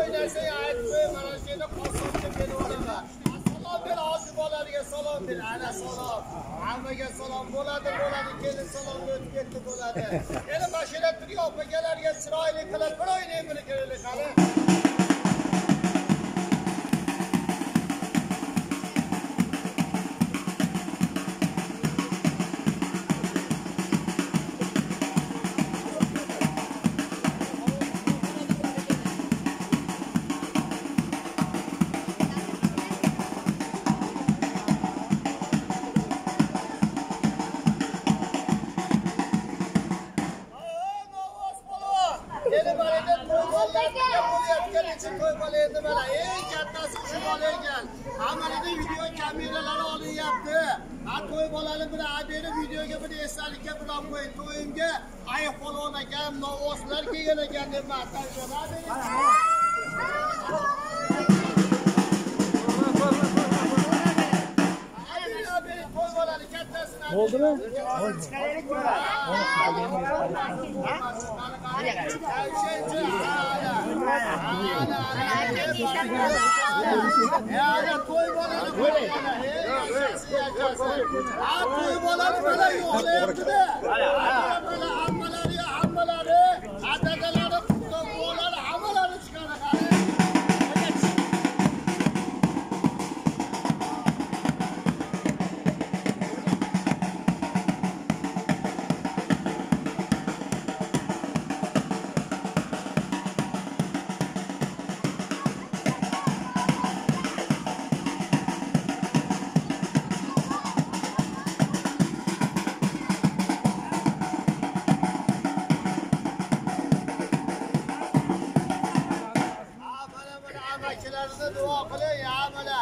oynasang aytib mana shu yerda qassobga berib olaman. Salom ber hozir bolalarga salom ber. Ana salom. Hammaga salom bo'ladi. Kelin salomni o'tib ketdi bo'ladi. Endi mashina turib opalarga chiroyli qilib bir o'ynay bir kelaylik qani. Yeni balada to'y bolalarga bo'layotgan için to'y bolaydi mana. Eng kattasi shu bola ekan. Amalida video kameralari olinyapti. Ha to'y bolani bir aberi videoga bir esdalikka bir olib qo'ying. To'yimga iPhone ekan, novoslar kelgan ekan deb Oldu mu? Dua qiling ya mana.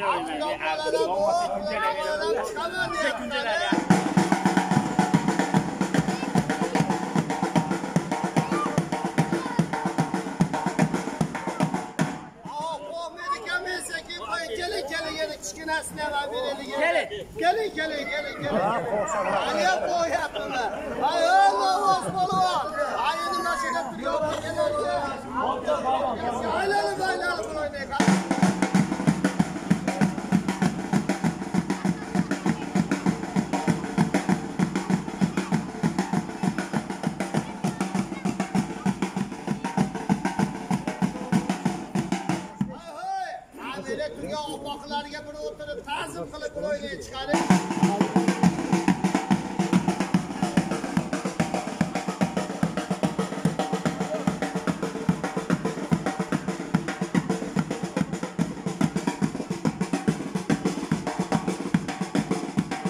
Keling. Aniya qo'yapman. Ay Alloh polvon. Ayni mashina turib aylanib qo'ymaydi. Turgan opoqlarga bir o'tirib ta'zim qilib bir o'ynay chiqaring.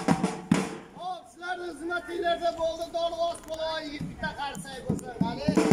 Hop, sizlarning xizmatinglarda bo'ldi. Dolg'oz polvon yigit bitta qarsak bo'lsa, qani.